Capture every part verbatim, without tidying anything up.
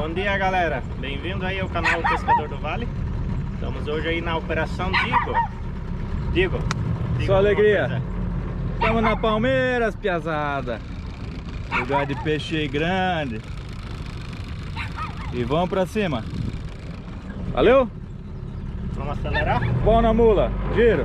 Bom dia, galera, bem-vindo aí ao canal Pescador do Vale. Estamos hoje aí na Operação Digo. Digo, Digo Só alegria. Estamos na Palmeiras, piazada. Lugar de peixe aí grande. E vamos pra cima. Valeu? Vamos acelerar? Pão na mula, giro.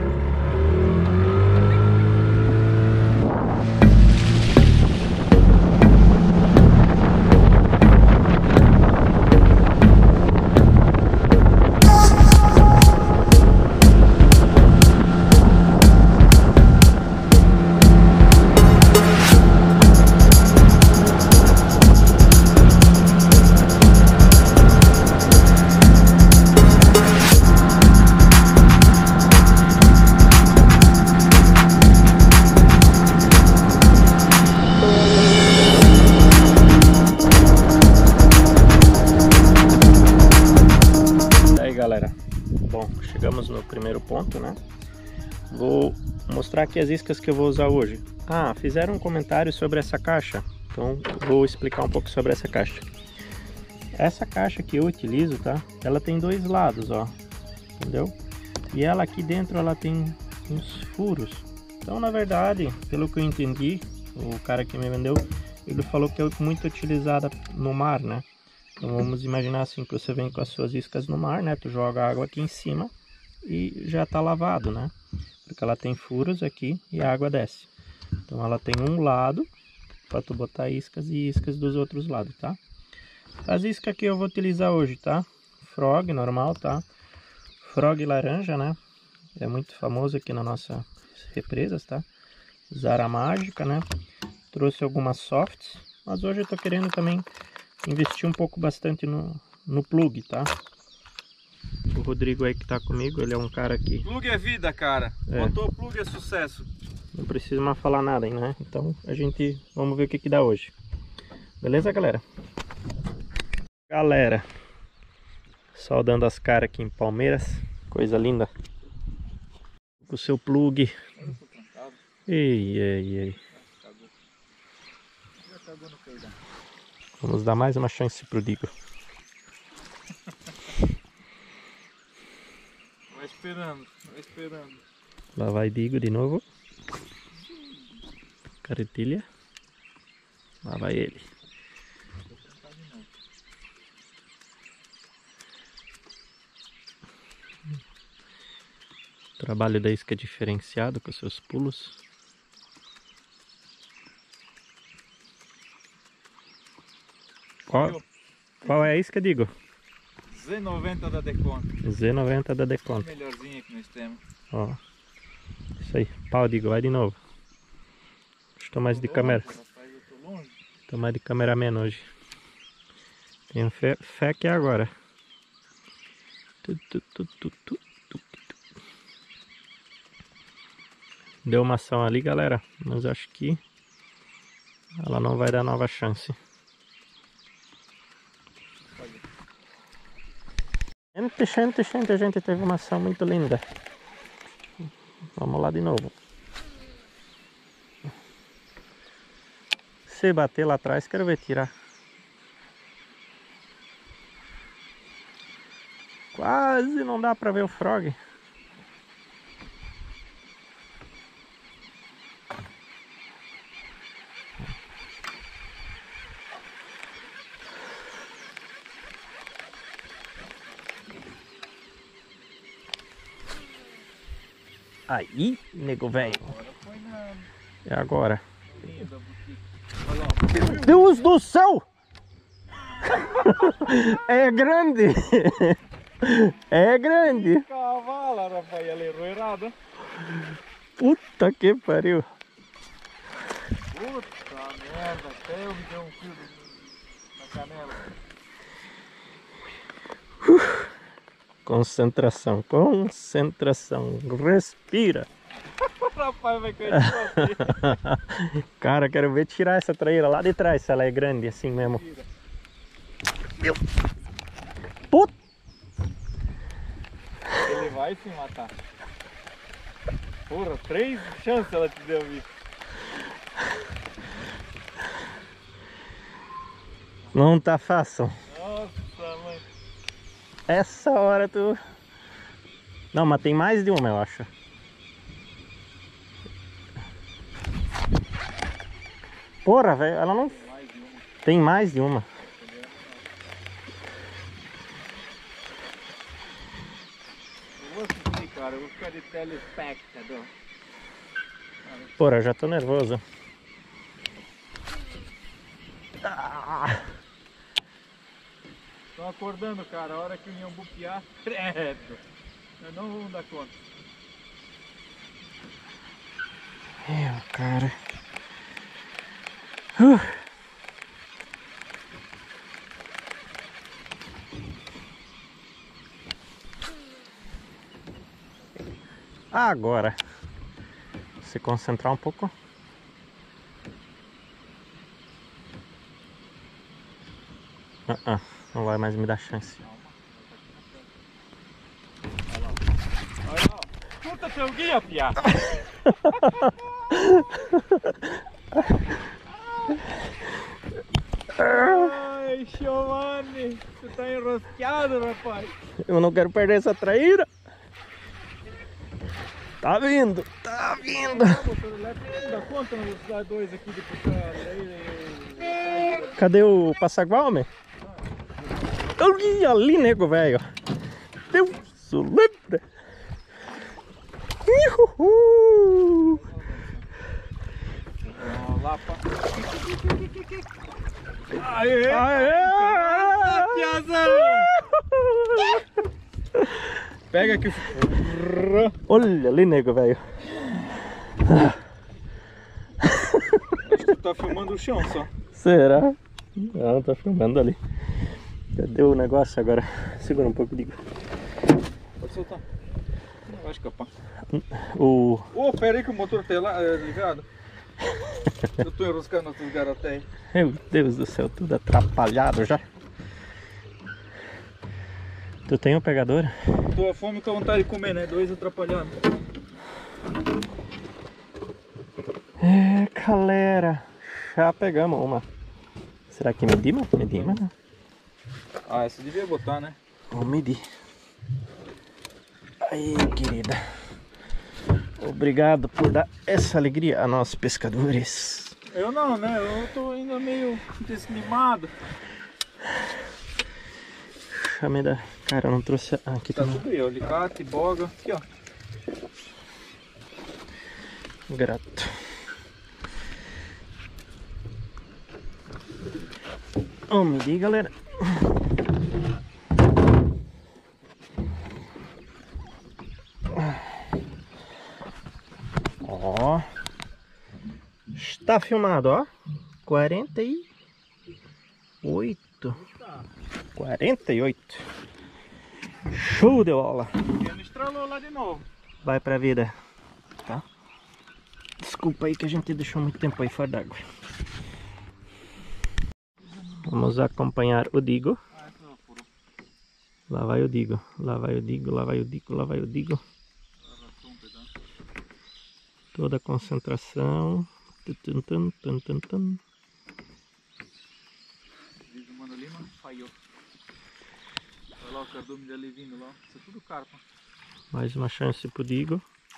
Bom, chegamos no primeiro ponto, né? Vou mostrar aqui as iscas que eu vou usar hoje. Ah, fizeram um comentário sobre essa caixa, então vou explicar um pouco sobre essa caixa. Essa caixa que eu utilizo, tá? Ela tem dois lados, ó, entendeu? E ela aqui dentro, ela tem uns furos. Então, na verdade, pelo que eu entendi, o cara que me vendeu, ele falou que é muito utilizada no mar, né? Então vamos imaginar assim, que você vem com as suas iscas no mar, né? Tu joga água aqui em cima e já tá lavado, né? Porque ela tem furos aqui e a água desce. Então ela tem um lado para tu botar iscas e iscas dos outros lados, tá? As iscas que eu vou utilizar hoje, tá? Frog normal, tá? Frog laranja, né? É muito famoso aqui nas nossas represas, tá? Zara mágica, né? Trouxe algumas softs, mas hoje eu tô querendo também investir um pouco bastante no, no plug, tá? O Rodrigo aí que tá comigo, ele é um cara que... Plug é vida, cara. É. Botou plug é sucesso. Não precisa mais falar nada, hein, né? Então a gente... Vamos ver o que que dá hoje. Beleza, galera? Galera, só dando as caras aqui em Palmeiras. Coisa linda. Com o seu plug. Ei, ei, ei. Vamos dar mais uma chance pro Digo. Vai esperando, vai esperando. Lá vai Digo de novo. Carretilha. Lá vai ele. Trabalho da isca diferenciado com seus pulos. Qual, qual é a isca, Digo? Z noventa da Deconto. Z noventa da Deconto. Melhorzinha que nós temos. Ó. Isso aí. Pau, Digo, vai de novo. Estou mais de câmera. Estou mais de cameraman hoje. Tenho fé, fé que é agora. Tu, tu, tu, tu, tu, tu. Deu uma ação ali, galera. Mas acho que ela não vai dar nova chance. Gente, gente, gente, a gente teve uma ação muito linda. Vamos lá de novo. Se bater lá atrás, quero ver tirar. Quase não dá pra ver o frog. Aí, nego velho. É agora. Meu Deus do céu! É grande! É grande! Cavala, Rafael, errou errado. Puta que pariu! Puta merda, até eu me dei um fio na canela. Uh. Concentração, concentração, respira. O rapaz vai cair de Cara, quero ver tirar essa traíra lá de trás, se ela é grande assim mesmo. Meu. Puta. Ele vai se matar. Porra, três chances ela te deu, bicho. Não tá fácil. Não. Essa hora tu... Não, mas tem mais de uma, eu acho. Porra, velho, ela não... Tem mais de uma. Eu vou assistir, cara. Eu vou ficar de telespectador. Porra, eu já tô nervoso. Ah. Tô acordando, cara. A hora que o Inhambu piar, credo. Nós não vamos dar conta. Meu, cara. Uh. Agora, se concentrar um pouco. Uh -uh, não vai mais me dar chance. Olha lá, puta teu guia, piá. Ai, Giovanni, você tá enroscado, rapaz. Eu não quero perder essa traíra. Tá vindo, tá vindo. Dá conta na velocidade dois aqui de puxar. Cadê o passagualme? Ali, ali, nego, velho. Deus o livre. Uhul. Lá, pá. Aê! Aê! Pega aqui. Olha ali, nego, velho. Acho que tu tá filmando o chão só. Será? Não, tá filmando ali. Cadê o negócio agora? Segura um pouco, digo. Pode soltar. Não vai escapar. O... Ô, oh, pera aí que o motor tá lá, é, ligado. Eu tô enroscando essas garotas. Meu Deus do céu, tudo atrapalhado já. Tu tem um pegador? Tô a fome com a vontade de comer, né? Dois atrapalhados. É, galera. Já pegamos uma. Será que medimos? Medimos, né? Ah, essa devia botar, né? Vamos medir. Aí, querida. Obrigado por dar essa alegria a nós pescadores. Eu não, né? Eu tô ainda meio desanimado. Chamei da... Cara, eu não trouxe... Ah, aqui Tá também. tudo aí, ó. Alicate, boga. Aqui, ó. Grato. Vamos medir, galera. Ó. Está filmado, ó. quarenta e oito. quarenta e oito. Show de bola. Ele estralou lá de novo. Vai pra vida. Tá? Desculpa aí que a gente deixou muito tempo aí fora d'água. Vamos acompanhar o Digo. Lá vai o Digo. Lá vai o Digo, lá vai o Digo, lá vai o Digo. Toda a concentração. Tum, tum, tum, tum, tum. Diz o Mano Lima, falhou. Olha lá o cardume dele vindo lá. Isso é tudo carpa. Mais uma chance pro Digo.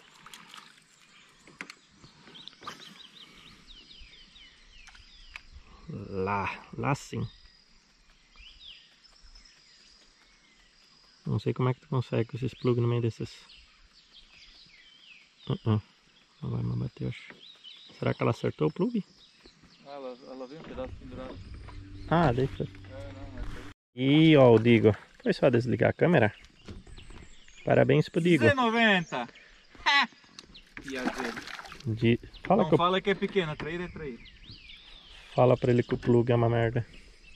Lá, lá sim. Não sei como é que tu consegue com esses plugs no meio desses. Uh -uh. Não vai mais bater, acho. Será que ela acertou o plug? Ah, ela, ela veio um pedaço pendurado. Ah, deixa. É, não, é E ó, o Digo. Foi só desligar a câmera. Parabéns pro Digo. Z noventa! Piazeiro. De... Fala, Não que... fala que é pequena, traíra é traíra. Fala pra ele que o plug é uma merda.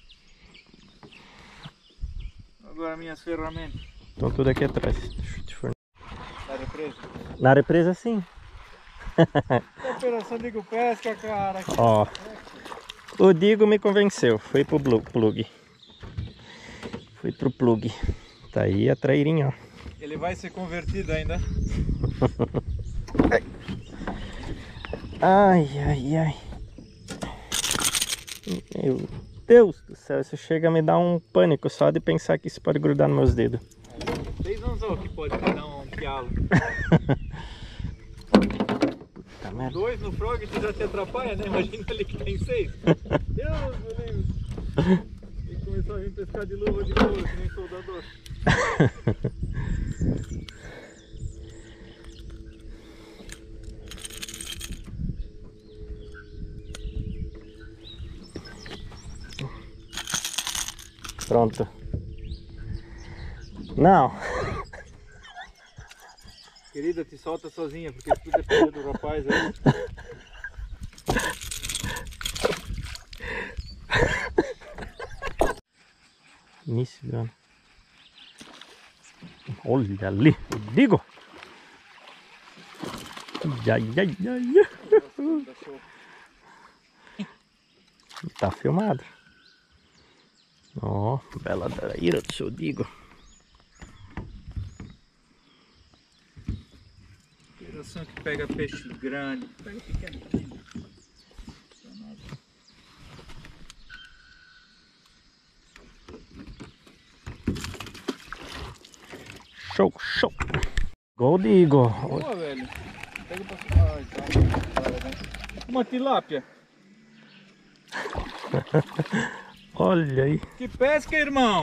Agora minhas ferramentas. Estão tudo aqui atrás. Deixa eu te fornecer. Da represa. Na represa sim. Operação Digo Pesca, cara. Ó. O Digo me convenceu. Foi pro plug. Foi pro plug. Tá aí a trairinha, ó. Ele vai ser convertido ainda. Ai, ai, ai. Meu Deus do céu, isso chega a me dar um pânico só de pensar que isso pode grudar nos meus dedos. Vocês não sabem que pode dar um pialo. Puta merda. Dois no frog tu já te atrapalha, né? Imagina ali que tem seis. Deus, meu Deus. Ele começou a vir pescar de luva de couro, que nem soldador. Pronto. Não. Querida, te solta sozinha, porque se tu depender do rapaz aí. Início do ano. Olha ali, eu digo. Ai, ai, ai, ai. Tá filmado. Ó, oh, bela daíra do seu digo. Geração que pega peixe grande, pega pequeno. Show, show. Gol de Igor. Boa, velho. Pega pra cima. Ai, tá. Uma tilápia. Olha aí. Que pesca, irmão.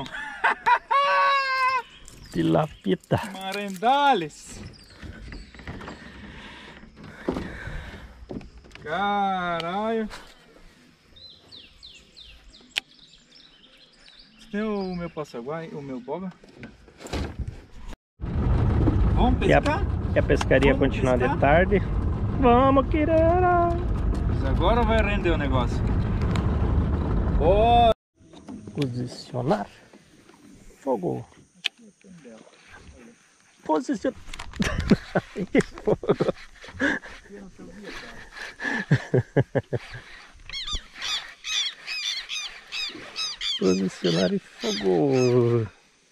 Tilapita. Marendales. Caralho. Você tem o meu passaguai, o meu boga? Vamos pescar? E a, e a pescaria Vamos continuar pescar? de tarde. Vamos, Quirera. Mas agora vai render o negócio. Bora! Posicionar. Fogo. Posicionar. Que fogo. Posicionar e fogo.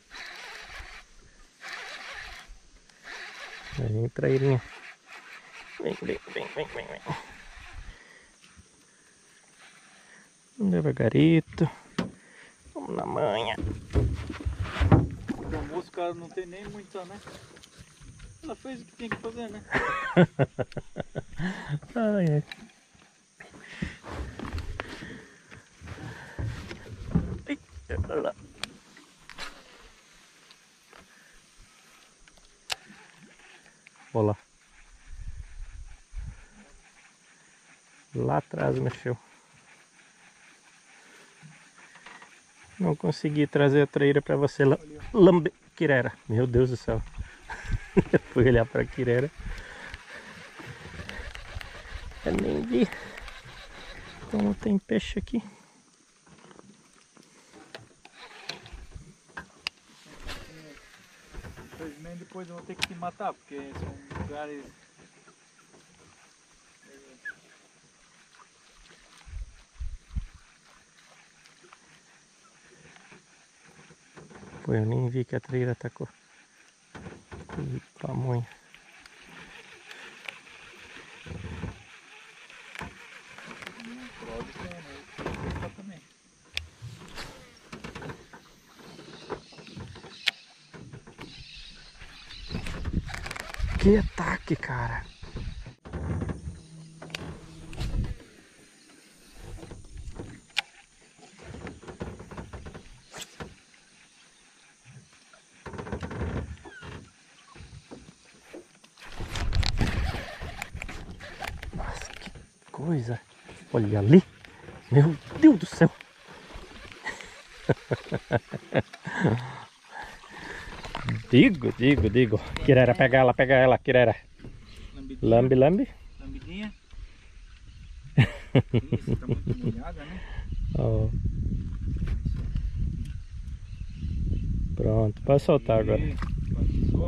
Vem, trairinha. Vem, vem, vem, vem, vem, vem. Devagarito. Vamos na manha. O almoço, cara, não tem nem muita, né? Ela fez o que tem que fazer, né? Ai, ai. Ai, olha lá. Olha lá. Lá atrás mexeu. Não consegui trazer a traíra para você lamber. Quirera. Meu Deus do céu. Fui olhar para a Quirera. Eu nem vi. Então não tem peixe aqui. Infelizmente depois eu vou ter que te matar, porque são lugares... Pô, eu nem vi que a traíra atacou. Que pamonha. Que ataque, cara. Nossa, que coisa. Olha ali. Meu Deus do céu. Digo, digo, digo. Quirera, pega ela, pega ela, Quirera. Lambe, lambe. Lambidinha. Isso, tá muito molhada, né? Oh. Pronto, pode soltar agora. Passou.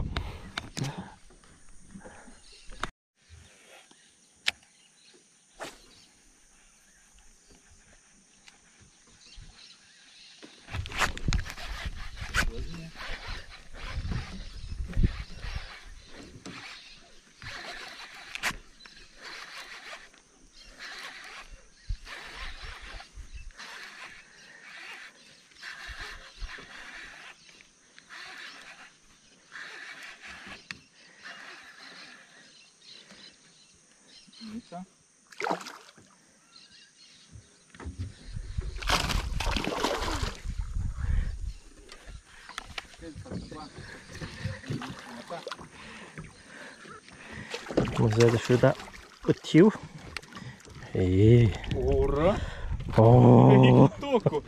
Vamos ajudar o tio. E... Porra! Oh. Toco!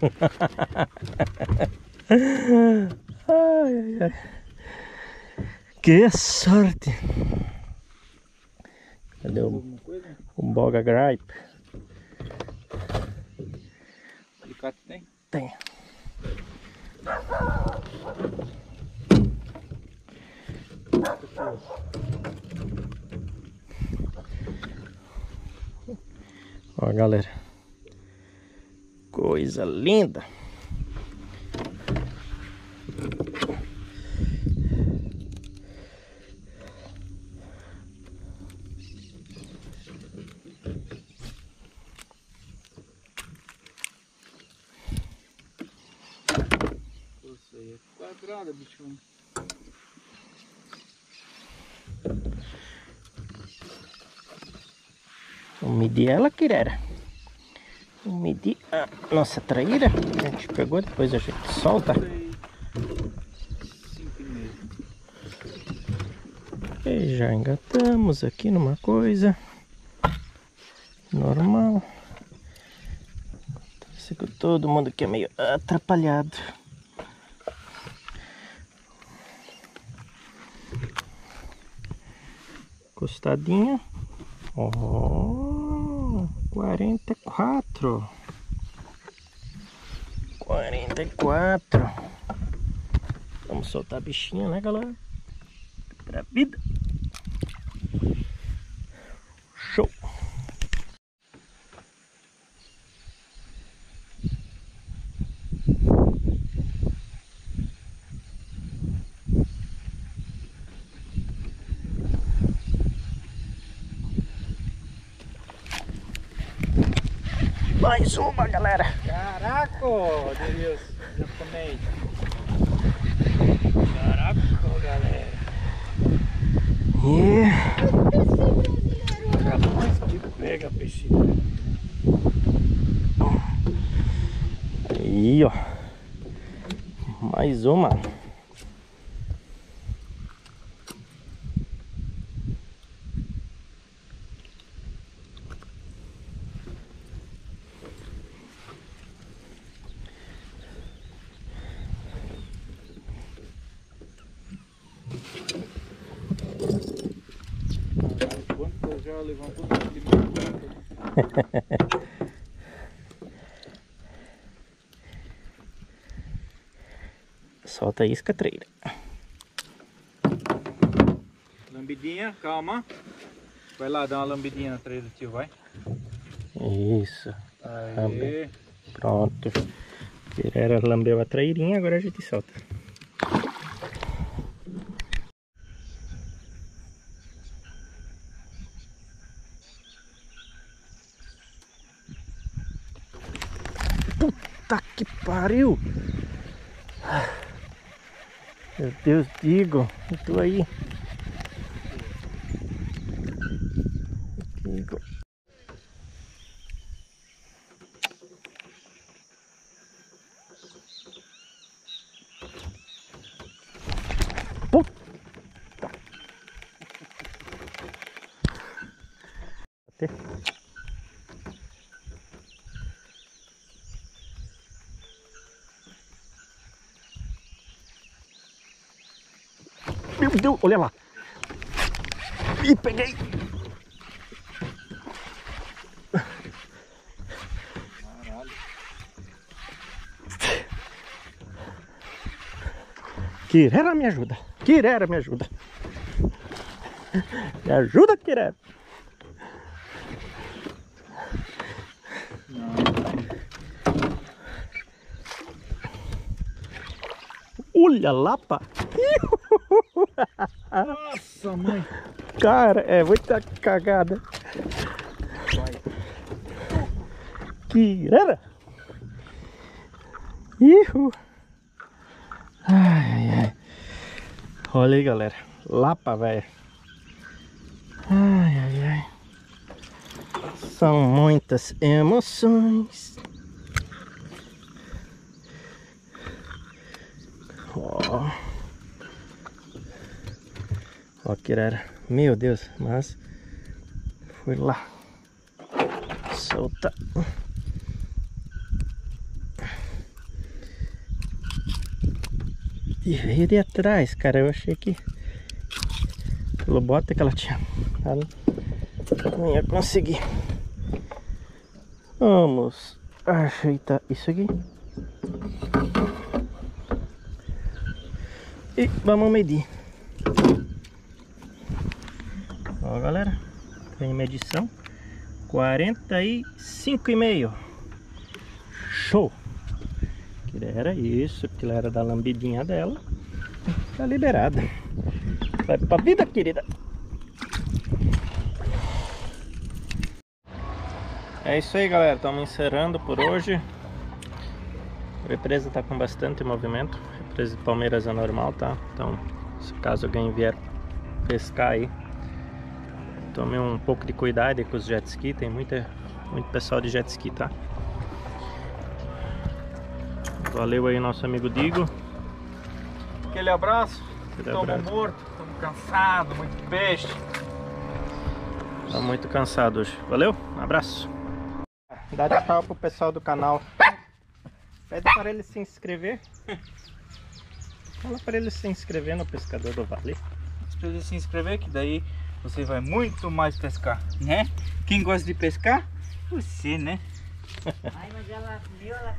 Ai, ai, ai. Que sorte! Cadê o, o boga gripe? Alicate tem? Tem. Ó, galera, coisa linda. Isso aí é quadrada, bichão. Vamos medir ela, Quirera. Vamos medir a nossa traíra. A gente pegou, depois a gente solta. cinco e meio. E já engatamos aqui numa coisa normal. Todo mundo aqui é meio atrapalhado. Costadinha. Oh, quarenta e quatro. quarenta e quatro. Vamos soltar a bichinha, né, galera? Pra vida. Show. Mais uma, galera. Caraca, diria os japonês. Caraca, galera. E... Rapaz, que pega, peixinho. Aí, ó. Mais uma. Quanto já levantou aqui? Solta a isca, traíra. Lambidinha, calma. Vai lá dar uma lambidinha na traíra do tio, vai. Isso. Aê. Pronto. Quirera lambeu a trairinha, agora a gente solta. Puta que pariu! Meu Deus, digo, eu tô aí. Digo. Puta! Até. Meu Deus, olha lá. Ih, peguei. Caralho. Quirera, me ajuda. Quirera, me ajuda. Me ajuda, Quirera. Olha lá, pá. Nossa, mãe. Cara, é muita cagada. Quirera. Ihu. Ai, ai, ai. Olha aí, galera. Lapa, velho. Ai, ai, ai. São muitas emoções. Ó. Ó, Quirera. Meu Deus, mas Foi lá. Solta. E veio de atrás, cara. Eu achei que pelo bota que ela tinha, ela não ia conseguir. Vamos ajeitar isso aqui. E vamos medir. Ó, galera, tem medição quarenta e cinco e meio. Show! Que era isso, que era da lambidinha dela. Tá liberada. Vai pra vida, querida. É isso aí, galera, estamos encerrando por hoje. A represa tá com bastante movimento. A represa de Palmeiras é normal, tá? Então, se caso alguém vier pescar aí, tome um pouco de cuidado com os jet ski. Tem muita, muito pessoal de jet ski, tá? Valeu aí, nosso amigo Digo. Aquele abraço. Estamos mortos, estamos cansados, muito peixe. Tá muito cansado hoje. Valeu, um abraço. Dá tchau pro pessoal do canal. Pede para ele se inscrever. Fala para ele se inscrever no Pescador do Vale. Para ele se inscrever, que daí você vai muito mais pescar, né? Quem gosta de pescar? Você, né? Ai, mas ela viu, ela